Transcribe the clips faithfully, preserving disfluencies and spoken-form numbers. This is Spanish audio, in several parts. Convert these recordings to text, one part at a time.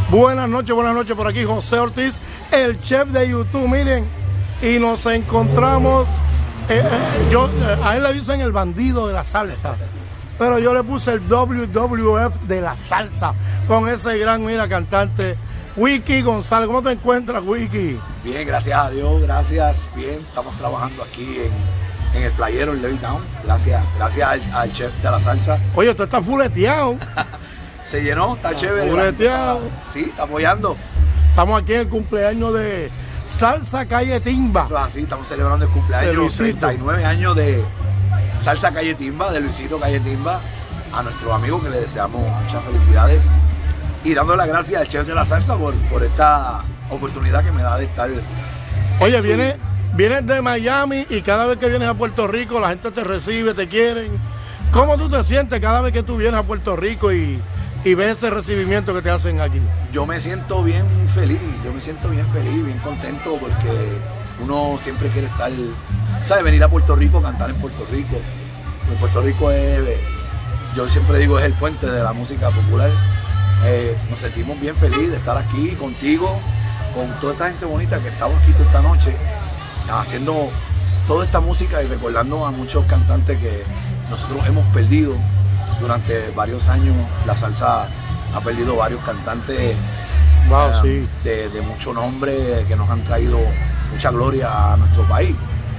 Buenas noches, buenas noches, por aquí José Ortiz, el chef de YouTube, miren, y nos encontramos, eh, eh, yo, eh, a él le dicen el bandido de la salsa, pero yo le puse el W W F de la salsa, con ese gran, mira, cantante, Wiki González. ¿Cómo te encuentras, Wiki? Bien, gracias a Dios, gracias, bien, estamos trabajando aquí en, en el playero, en Levittown, gracias, gracias al, al chef de la salsa. Oye, tú estás fuleteado. Se llenó, está Ah, chévere. fuleteado. Sí, está apoyando. Estamos aquí en el cumpleaños de Salsa Calle Timba. Eso es así, estamos celebrando el cumpleaños, treinta y nueve años de Salsa Calle Timba, de Luisito Calle Timba, a nuestro amigo que le deseamos muchas felicidades y dándole las gracias al chef de la salsa por, por esta oportunidad que me da de estar. Oye, vienes viene de Miami y cada vez que vienes a Puerto Rico la gente te recibe, te quieren. ¿Cómo tú te sientes cada vez que tú vienes a Puerto Rico y, y ves ese recibimiento que te hacen aquí? Yo me siento bien feliz, yo me siento bien feliz, bien contento porque uno siempre quiere estar, ¿sabes? Venir a Puerto Rico, cantar en Puerto Rico. En Puerto Rico es, yo siempre digo, es el puente de la música popular. Eh, nos sentimos bien felices de estar aquí contigo, con toda esta gente bonita que estamos aquí toda esta noche, haciendo toda esta música y recordando a muchos cantantes que nosotros hemos perdido durante varios años. La salsa ha perdido varios cantantes Wow, eh, sí. de, de mucho nombre que nos han traído mucha gloria a nuestro país.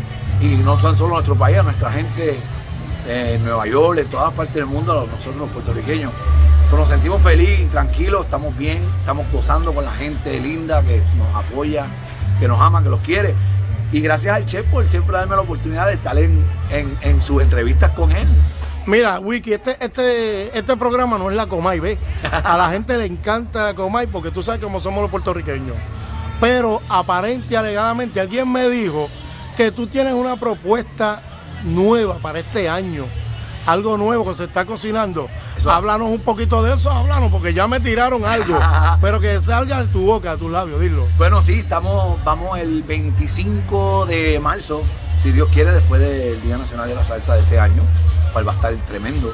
Y no tan solo a nuestro país, a nuestra gente eh, en Nueva York, en todas partes del mundo, a nosotros los puertorriqueños. Pero nos sentimos felices, tranquilos, estamos bien, estamos gozando con la gente linda que nos apoya, que nos ama, que los quiere. Y gracias al chef por siempre darme la oportunidad de estar en, en, en sus entrevistas con él. Mira, Wiki, este, este, este programa no es la Comay, ¿ves? A la gente le encanta la Comay porque tú sabes cómo somos los puertorriqueños. Pero aparente y alegadamente alguien me dijo que tú tienes una propuesta nueva para este año. Algo nuevo que se está cocinando. Eso Háblanos un poquito de eso, háblanos, porque ya me tiraron algo. Pero que salga de tu boca, de tus labios, dilo. Bueno, sí, estamos, vamos el veinticinco de marzo, si Dios quiere, después del Día Nacional de la Salsa de este año, cual va a estar tremendo.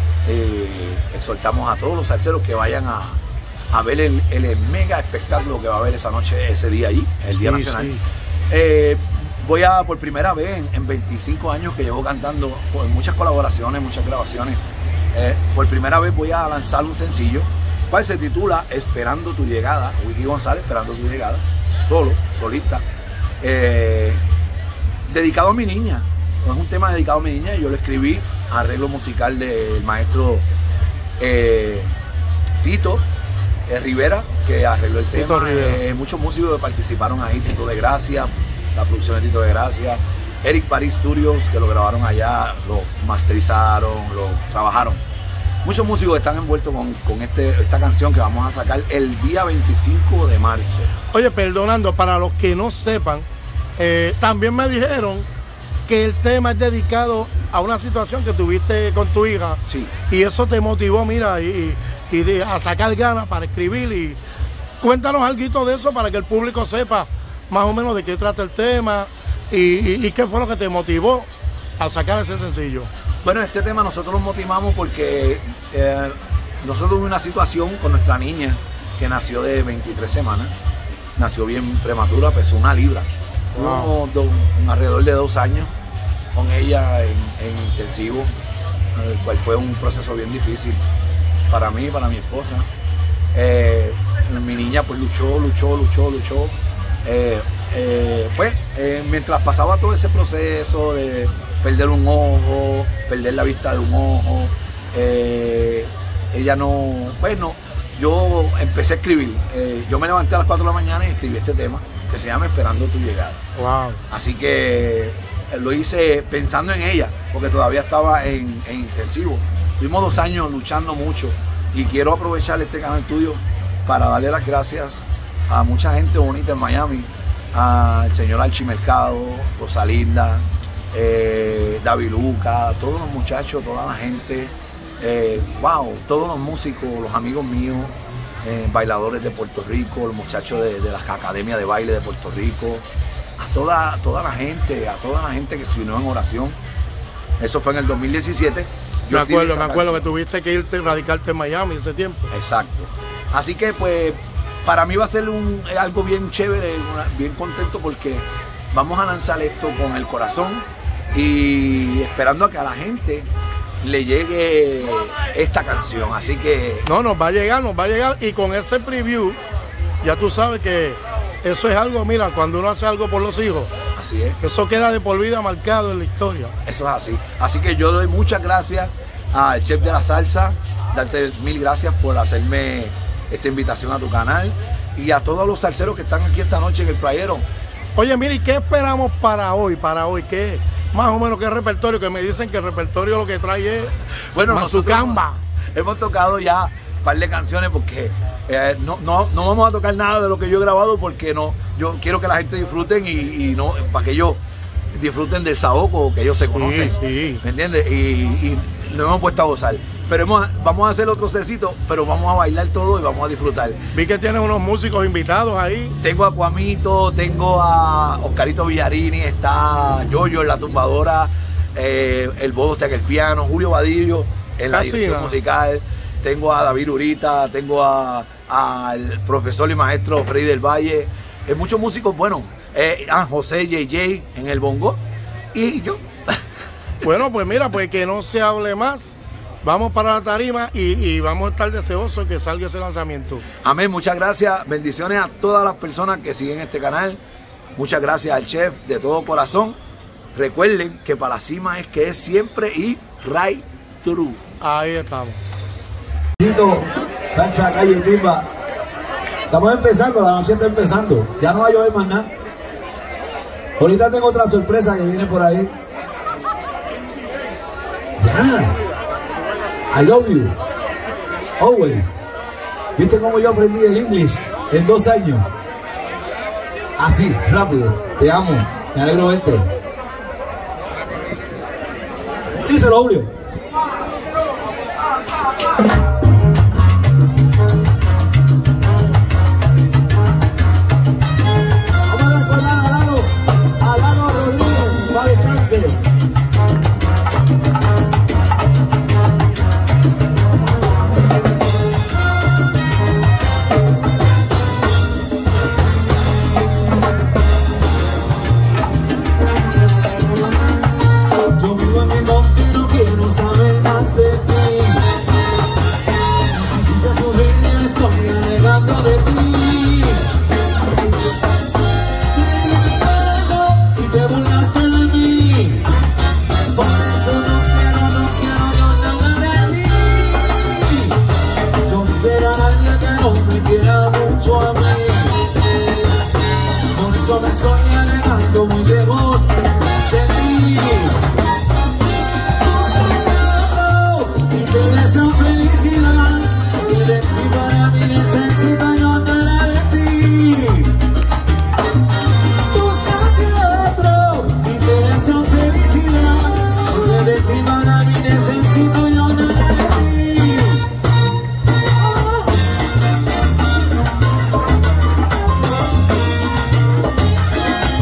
Eh, exhortamos a todos los salseros que vayan a, a ver el, el mega espectáculo que va a haber esa noche, ese día allí, el Día Sí, Nacional. sí. Eh, voy a, por primera vez en, en veinticinco años que llevo cantando, con muchas colaboraciones, muchas grabaciones, eh, por primera vez voy a lanzar un sencillo, cual se titula Esperando tu llegada, Wiki González, Esperando tu llegada, solo, solista, eh, dedicado a mi niña. Es un tema dedicado a mi niña y yo lo escribí, arreglo musical del maestro eh, Tito eh, Rivera, que arregló el Tito tema. Eh, muchos músicos que participaron ahí, Tito de Gracia, la producción de Tito de Gracia, Eric Paris Studios, que lo grabaron allá, lo masterizaron, lo trabajaron. Muchos músicos están envueltos con, con este, esta canción que vamos a sacar el día veinticinco de marzo. Oye, perdonando, para los que no sepan, eh, también me dijeron que el tema es dedicado a una situación que tuviste con tu hija. Sí. Y eso te motivó, mira, y, y de, a sacar ganas para escribir. Y cuéntanos algo de eso para que el público sepa más o menos de qué trata el tema y, y, y qué fue lo que te motivó a sacar ese sencillo. Bueno, este tema nosotros nos motivamos porque eh, nosotros tuvimos una situación con nuestra niña que nació de veintitrés semanas, nació bien prematura, pesó una libra. Wow. Tuvimos alrededor de dos años con ella en, en intensivo, el cual fue un proceso bien difícil para mí y para mi esposa. Eh, mi niña pues luchó, luchó, luchó, luchó. Eh, eh, pues eh, mientras pasaba todo ese proceso de perder un ojo, perder la vista de un ojo, eh, ella no, pues no, yo empecé a escribir. Eh, yo me levanté a las cuatro de la mañana y escribí este tema que se llama Esperando tu llegada. Wow. Así que eh, lo hice pensando en ella, porque todavía estaba en, en intensivo. Tuvimos dos años luchando mucho y quiero aprovechar este canal tuyo para darle las gracias a mucha gente bonita en Miami, al señor Archi Mercado, Rosalinda, eh, David Luca, todos los muchachos, toda la gente, eh, wow, todos los músicos, los amigos míos, eh, bailadores de Puerto Rico, los muchachos de, de las academias de baile de Puerto Rico, a toda, toda la gente, a toda la gente que se unió en oración. Eso fue en el dos mil diecisiete. Yo me acuerdo, me acuerdo que tuviste que irte, radicarte en Miami ese tiempo. Exacto. Así que pues para mí va a ser un, algo bien chévere, una, bien contento porque vamos a lanzar esto con el corazón y esperando a que a la gente le llegue esta canción. Así que... No, nos va a llegar, nos va a llegar. Y con ese preview, ya tú sabes que eso es algo, mira, cuando uno hace algo por los hijos, así es. Eso queda de por vida marcado en la historia. Eso es así. Así que yo doy muchas gracias al chef de la salsa, darte mil gracias por hacerme esta invitación a tu canal y a todos los salseros que están aquí esta noche en el playero. Oye, mire, ¿y qué esperamos para hoy? Para hoy, ¿qué? Más o menos qué repertorio, que me dicen que el repertorio lo que trae es bueno, Mazucamba. Hemos, hemos tocado ya un par de canciones porque eh, no, no, no vamos a tocar nada de lo que yo he grabado porque no, yo quiero que la gente disfruten y, y no, para que ellos disfruten del saoco que ellos se conocen. Sí, sí. ¿Me entiendes? Y, y nos hemos puesto a gozar. Pero hemos, vamos a hacer otro cecito, pero vamos a bailar todo y vamos a disfrutar. Vi que tienes unos músicos invitados ahí. Tengo a Cuamito, tengo a Oscarito Villarini, está Yoyo en la tumbadora, eh, el Bodo está en el piano, Julio Vadillo en la Casi dirección nada. musical, tengo a David Urita, tengo al profesor y maestro Freddy del Valle, eh, muchos músicos buenos, eh, a José J J en el bongo y yo. Bueno, pues mira, pues que no se hable más. Vamos para la tarima y, y vamos a estar deseosos que salga ese lanzamiento. Amén, muchas gracias. Bendiciones a todas las personas que siguen este canal. Muchas gracias al chef de todo corazón. Recuerden que para la cima es que es siempre y right through. Ahí estamos. Salsa, calle, timba. Estamos empezando, la noche está empezando. Ya no va a llover más nada. Ahorita tengo otra sorpresa que viene por ahí. Yana, I love you. Always. ¿Viste cómo yo aprendí el English en dos años? Así, rápido. Te amo. Me alegro verte. Díselo, Julio. Vamos a recordar a Lalo, a Lalo Rodríguez, para descanse. Me estoy alejando muy lejos de ti. Y te deseo felicidad. Y de ti para mí necesito yo nada de ti. Búscate otro. Y te deseo felicidad. Porque de ti para mí necesito yo nada de ti. Oh.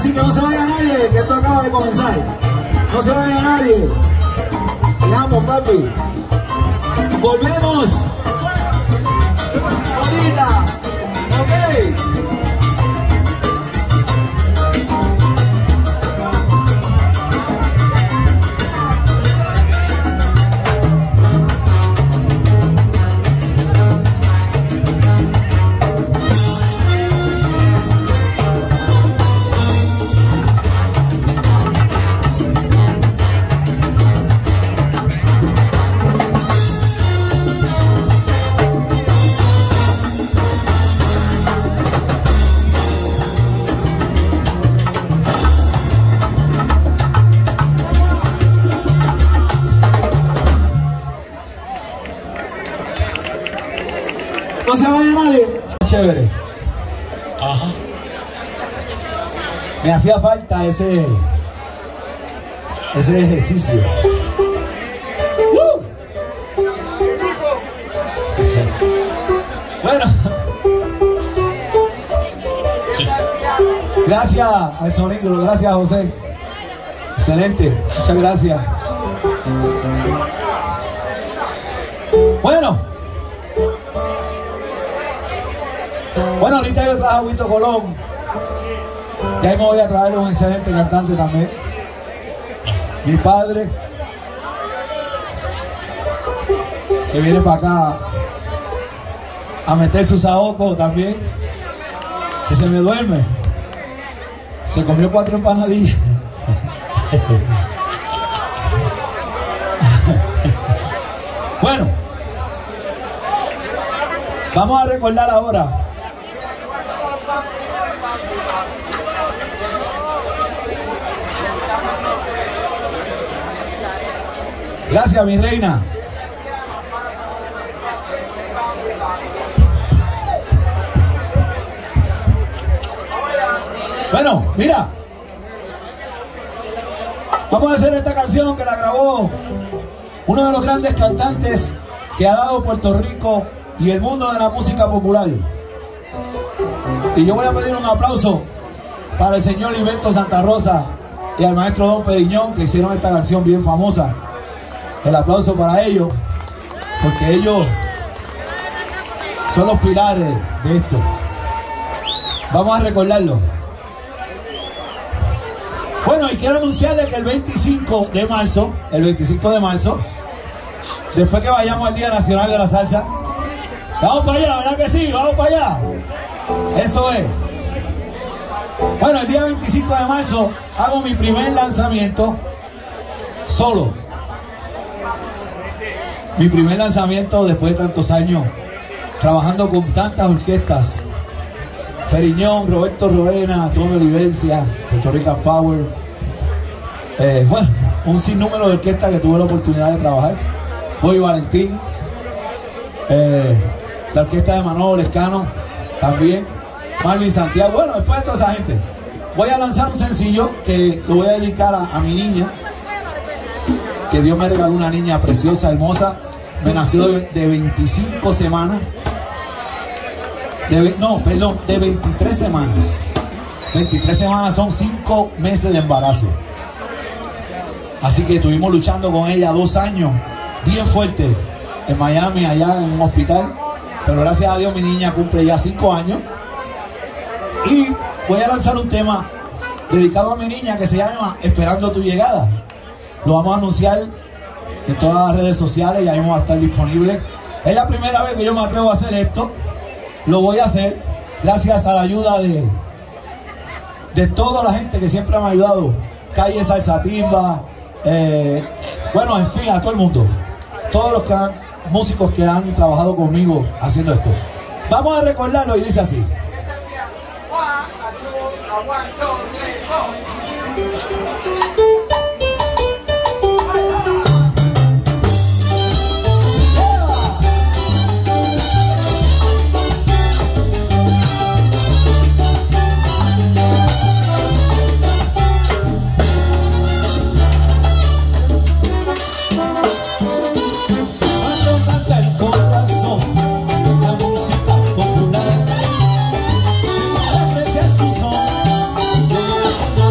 Así que no se vaya nadie, que esto acaba de comenzar. No se vaya nadie. Vamos, papi. Volvemos. Ahorita. Ok. No se vaya nadie. Chévere. Ajá. Me hacía falta ese ese ejercicio. ¡Uh! Bueno. Sí. Gracias al sonido, gracias José. Excelente, muchas gracias. Bueno. Bueno, ahorita yo traje a Huito Colón. Y ahí me voy a traer un excelente cantante también. Mi padre, que viene para acá a meter su saoco también. Que se me duerme. Se comió cuatro empanadillas. Bueno, vamos a recordar ahora. Gracias, mi reina. Bueno, mira. Vamos a hacer esta canción que la grabó uno de los grandes cantantes que ha dado Puerto Rico y el mundo de la música popular. Y yo voy a pedir un aplauso para el señor Hilberto Santa Rosa y al maestro Don Periñón, que hicieron esta canción bien famosa. El aplauso para ellos, porque ellos son los pilares de esto. Vamos a recordarlo. Bueno, y quiero anunciarles que el veinticinco de marzo, el veinticinco de marzo, después que vayamos al Día Nacional de la Salsa, vamos para allá, ¿verdad que sí? Vamos para allá. Eso es. Bueno, el día veinticinco de marzo hago mi primer lanzamiento solo. Mi primer lanzamiento después de tantos años trabajando con tantas orquestas. Periñón, Roberto Roena, Tommy Olivencia, Puerto Rican Power. Eh, bueno, un sinnúmero de orquestas que tuve la oportunidad de trabajar. Bobby Valentín, eh, la orquesta de Manolo Lescano también, Marvin Santiago. Bueno, después de toda esa gente, voy a lanzar un sencillo que lo voy a dedicar a, a mi niña, que Dios me regaló una niña preciosa, hermosa. Me nació de, de veinticinco semanas. De, no, perdón, de veintitrés semanas. veintitrés semanas son cinco meses de embarazo. Así que estuvimos luchando con ella dos años, bien fuerte, en Miami, allá en un hospital. Pero gracias a Dios mi niña cumple ya cinco años. Y voy a lanzar un tema dedicado a mi niña que se llama Esperando tu llegada. Lo vamos a anunciar en todas las redes sociales y ahí vamos a estar disponibles. Es la primera vez que yo me atrevo a hacer esto. Lo voy a hacer gracias a la ayuda de de toda la gente que siempre me ha ayudado. Calle Salsa Timba, eh, bueno, en fin, a todo el mundo. Todos los que han, músicos que han trabajado conmigo haciendo esto. Vamos a recordarlo y dice así. Su son, yo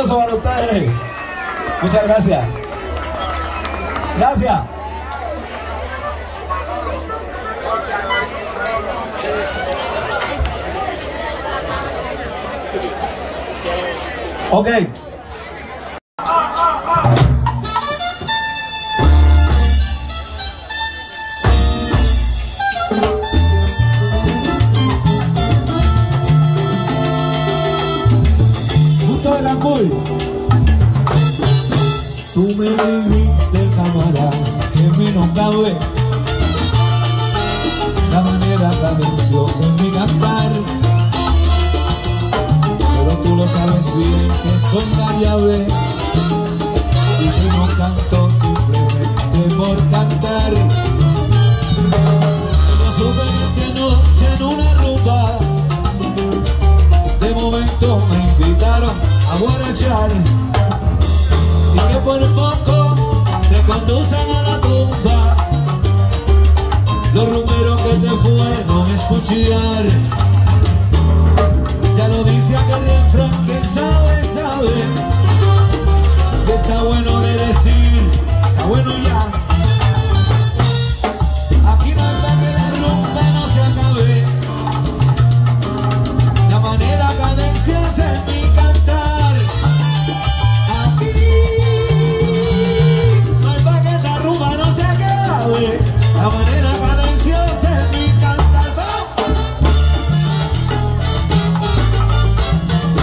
aplauso para ustedes. Muchas gracias. Gracias. Ok. Justo era cool. Tú me dijiste, cámara, que menos cabe la manera cadenciosa en mi cantar. Pero tú lo sabes bien que soy la llave y que no canto simplemente por cantar. Yo supe que noche en una rumba de momento me invitaron a guarachar y que por poco te conducen a la tumba los rumberos que te fueron a escuchar. Ya lo dice aquel refrán que sabe, sabe que está bueno de decir, está bueno ya. Aquí no hay para que la rumba no se acabe, la manera cadenciosa es mi cantar. Aquí no hay para que la rumba no se acabe, la manera cadenciosa es mi cantar.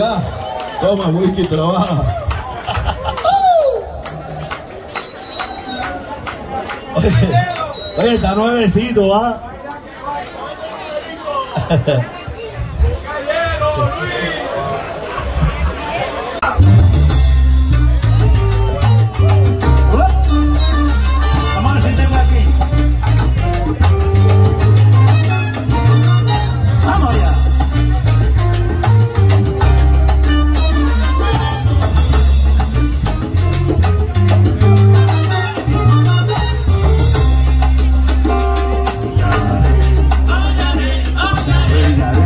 ya. Toma, whisky, trabaja. Oye, oye, está nuevecito, ¿ah? Vamos a sentarme aquí. Vamos allá. Venga,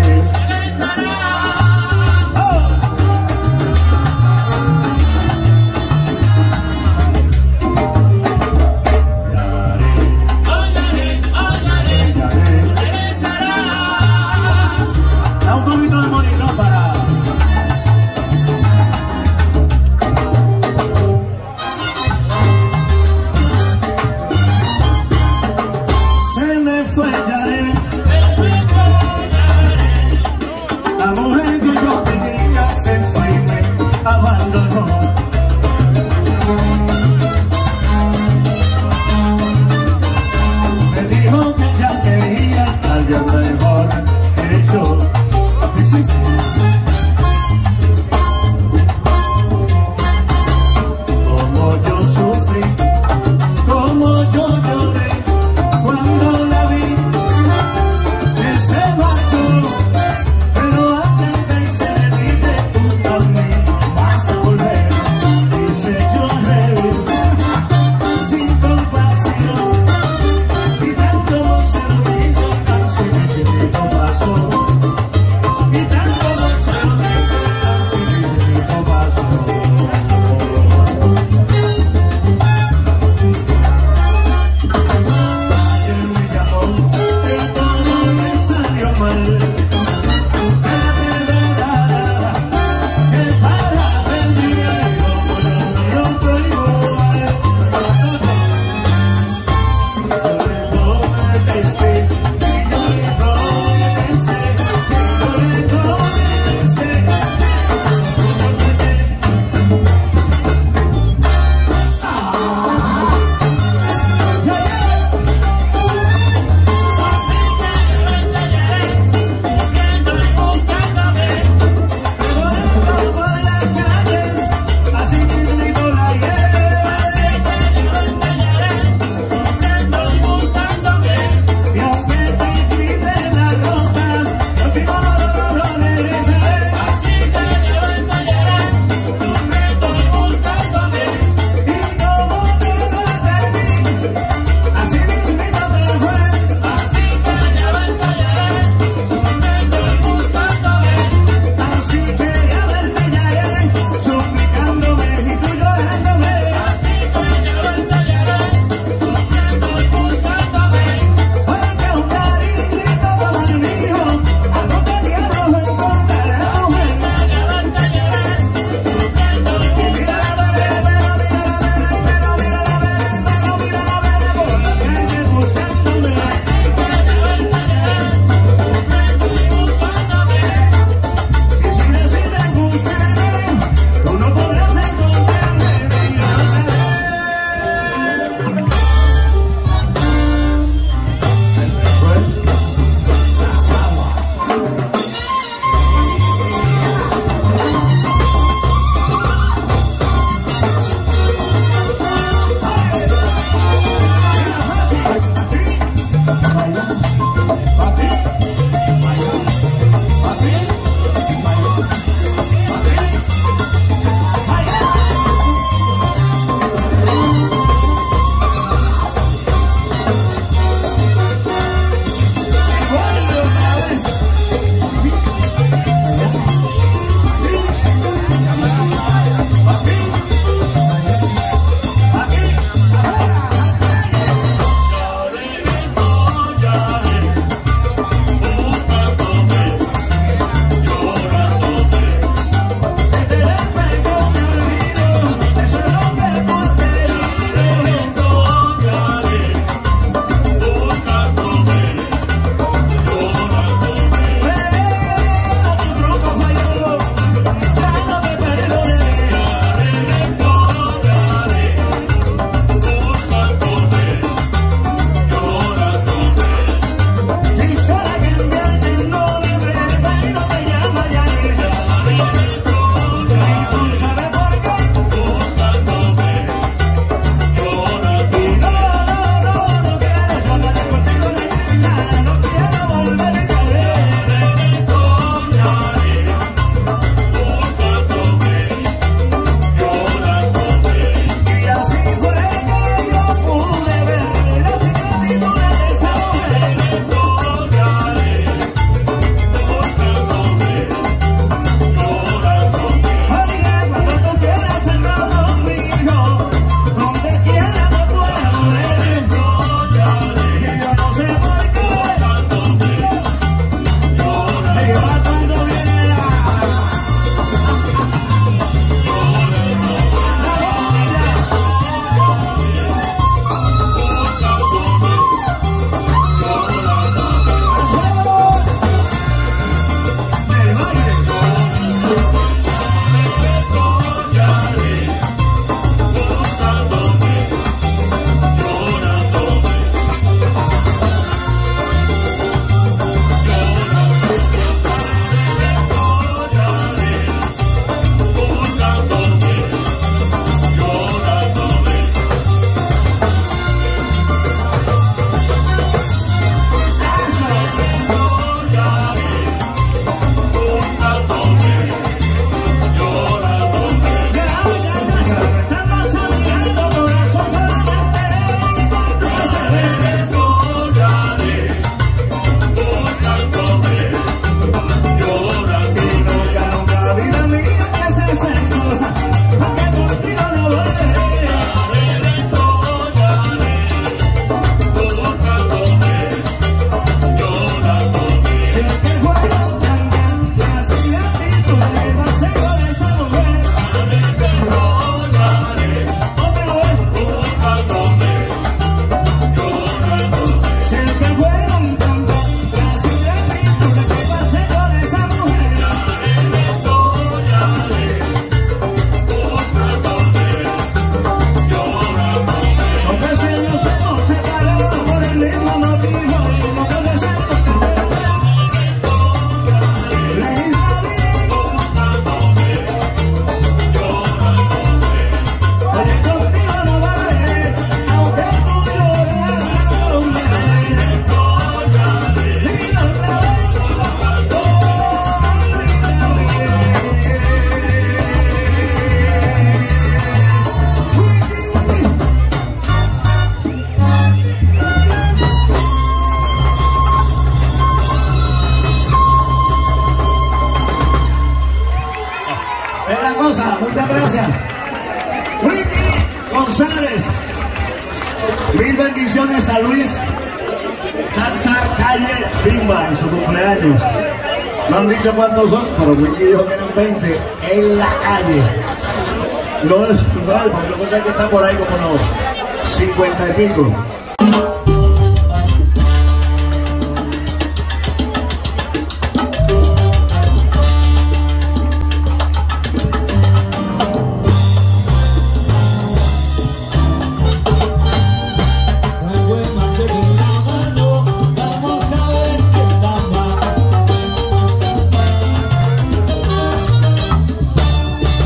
Es la cosa, muchas gracias. Wiki González. Mil bendiciones a Luis. Salsa Calle Bimba en su cumpleaños. No han dicho cuántos son, pero Wiki dijo que eran veinte en la calle. No es igual, porque lo que hay que está por ahí como los cincuenta y pico.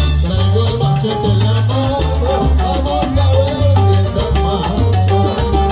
Vamos a ver quién da más.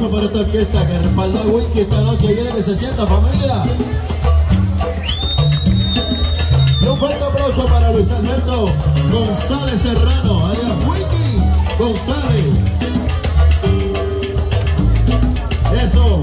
aplauso para esta orquesta que respaldó a Wiki esta noche. Quiere que se sienta, familia. Y un fuerte aplauso para Luis Alberto González Serrano, alias Wiki González. Eso.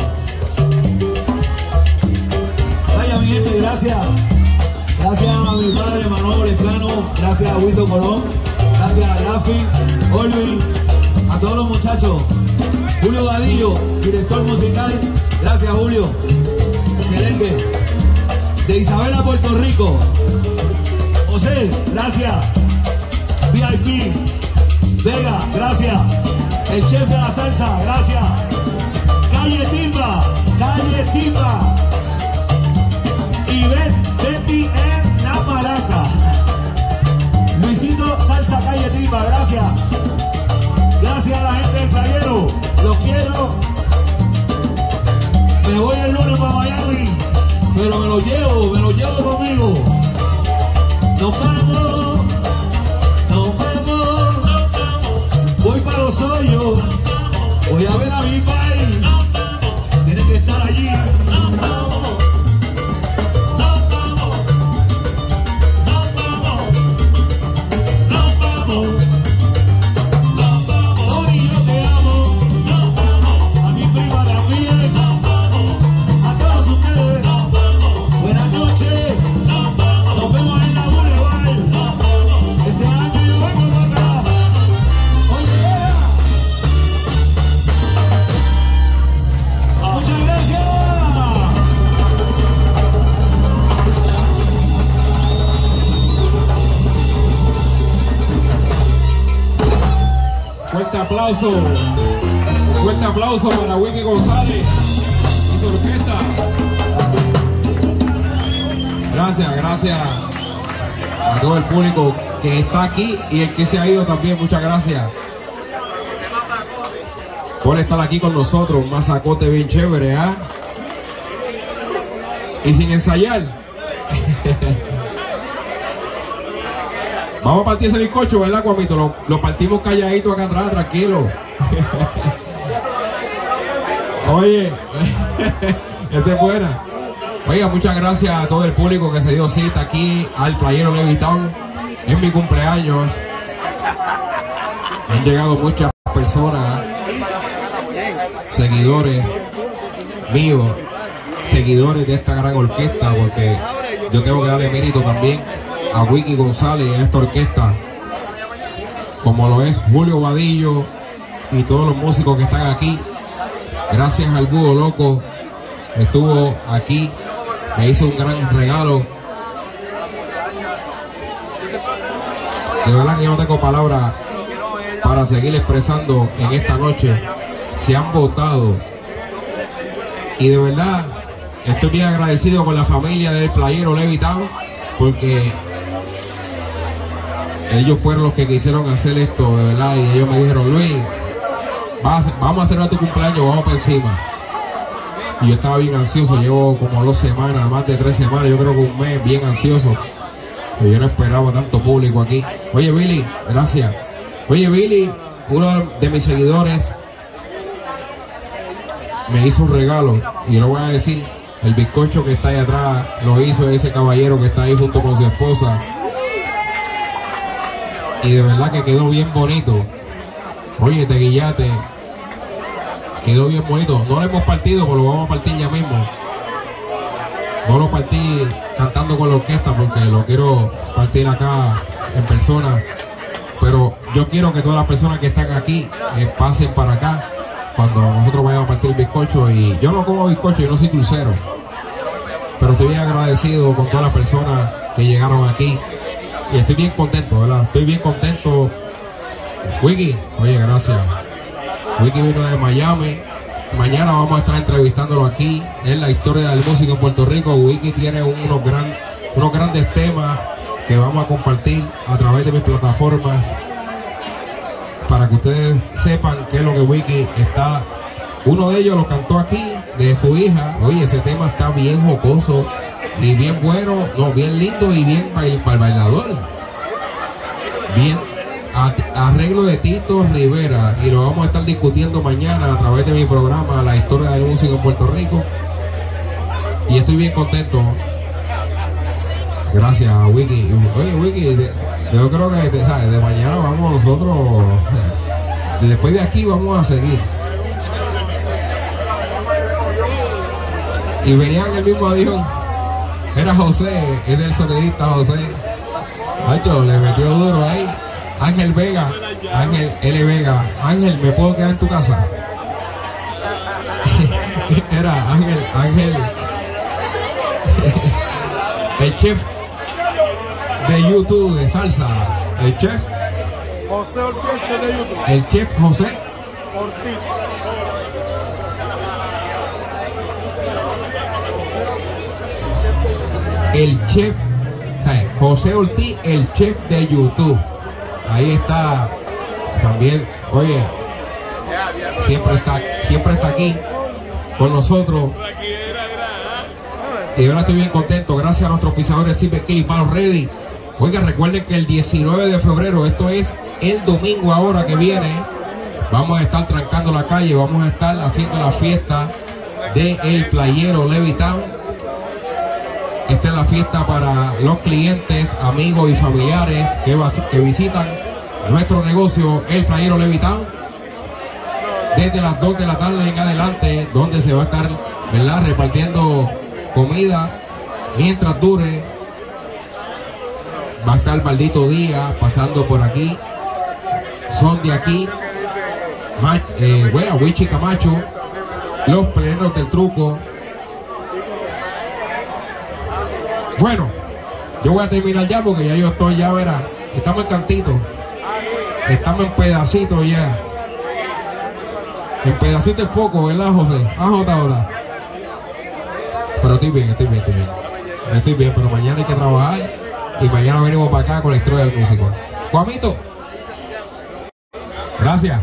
Vaya mi gente, gracias. Gracias a mi padre Manolo Lescano, gracias a Huito Colón, gracias a Rafi, Olvi, a todos los muchachos. Julio Vadillo, director musical, gracias Julio, excelente. De Isabela, Puerto Rico, José, gracias. V I P, Vega, gracias. El chef de la salsa, gracias. Calle Timba, Calle Timba. Y Betty en la maraca. Luisito Salsa Calle Timba, gracias. Gracias a la gente del Playero, los quiero. Me voy el lunes para Miami, pero me lo llevo, me lo llevo conmigo. Nos vamos, nos vamos. Voy para los hoyos, voy a ver a mi país. Tienen que estar allí. Nos vamos. Fuerte aplauso, fuerte aplauso para Wiki González y su orquesta. Gracias, gracias a todo el público que está aquí y el que se ha ido también, muchas gracias por estar aquí con nosotros. Un masacote bien chévere, ¿ah? ¿eh? Y sin ensayar. Vamos a partir ese bizcocho, ¿verdad, Cuamito? Lo, lo partimos calladito acá atrás, tranquilo. Oye, esa es buena. Oiga, muchas gracias a todo el público que se dio cita aquí al Playero Levitown en mi cumpleaños. Han llegado muchas personas, seguidores míos, seguidores de esta gran orquesta, porque yo tengo que darle mérito también a Wiki González y a esta orquesta, como lo es Julio Vadillo y todos los músicos que están aquí. Gracias al Búho Loco, estuvo aquí, me hizo un gran regalo. De verdad que yo no tengo palabras para seguir expresando en esta noche. Se han votado y de verdad estoy bien agradecido con la familia del Playero Levitown, porque ellos fueron los que quisieron hacer esto, de verdad, y ellos me dijeron: Luis, vamos a hacer tu cumpleaños, vamos para encima. Y yo estaba bien ansioso, llevo como dos semanas, más de tres semanas, yo creo que un mes bien ansioso. Pero yo no esperaba tanto público aquí. Oye, Billy, gracias. Oye, Billy, uno de mis seguidores, me hizo un regalo, y yo lo voy a decir, el bizcocho que está ahí atrás, lo hizo ese caballero que está ahí junto con su esposa. Y de verdad que quedó bien bonito. Oye, te guillate, quedó bien bonito. No lo hemos partido, pero lo vamos a partir ya mismo. No lo partí cantando con la orquesta porque lo quiero partir acá en persona. Pero yo quiero que todas las personas que están aquí eh, pasen para acá cuando nosotros vayamos a partir el bizcocho. Y yo no como bizcocho, yo no soy dulcero, pero estoy bien agradecido con todas las personas que llegaron aquí. Y estoy bien contento, ¿verdad? Estoy bien contento. Wiki, oye, gracias. Wiki vino de Miami. Mañana vamos a estar entrevistándolo aquí. Es la historia del músico en Puerto Rico. Wiki tiene unos, gran, unos grandes temas que vamos a compartir a través de mis plataformas para que ustedes sepan qué es lo que Wiki está. Uno de ellos lo cantó aquí, de su hija. Oye, ese tema está bien jocoso y bien bueno, no, bien lindo y bien bail, para el bailador. Bien a, arreglo de Tito Rivera, y lo vamos a estar discutiendo mañana a través de mi programa La Historia del Músico en Puerto Rico, y estoy bien contento. Gracias, Wiki. Oye, Wiki, de, yo creo que de, ¿sabes? de mañana vamos nosotros, después de aquí vamos a seguir. Y venía en el mismo avión, era José, es el sonidista José. Macho, le metió duro ahí. Ángel Vega, Ángel L. Vega. Ángel, ¿me puedo quedar en tu casa? Era Ángel, Ángel, el chef de YouTube de salsa, el chef José Ortiz, el chef de YouTube. El chef José Ortiz. El chef, José Ortiz, el chef de YouTube. Ahí está también. Oye, siempre está, siempre está aquí con nosotros. Y ahora estoy bien contento. Gracias a nuestros pisadores Silver King y Palos Ready. Oiga, recuerden que el diecinueve de febrero, esto es el domingo ahora que viene, vamos a estar trancando la calle, vamos a estar haciendo la fiesta de El Playero Levittown. Esta es la fiesta para los clientes, amigos y familiares que, que visitan nuestro negocio El Playero Levittown desde las dos de la tarde en adelante, donde se va a estar, ¿verdad?, repartiendo comida mientras dure. Va a estar Maldito Día pasando por aquí. Son de aquí, Ma eh, bueno, Wichi Camacho, los pleneros del truco. Bueno, yo voy a terminar ya porque ya yo estoy, ya verá, estamos en cantito, estamos en pedacitos ya. En pedacitos es poco, ¿verdad, José? Ah, Jota, Jota. Pero estoy bien, estoy bien, estoy bien. Estoy bien, pero mañana hay que trabajar y mañana venimos para acá con la historia del músico. Juanito. Gracias.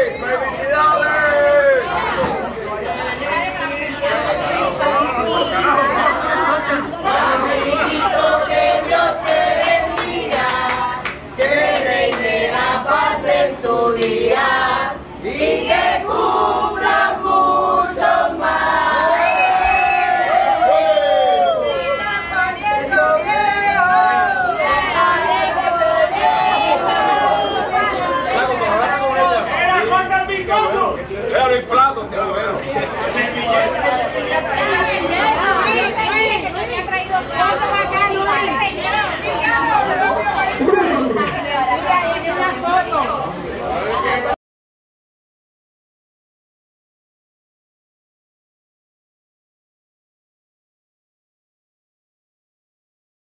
¡Felicidades!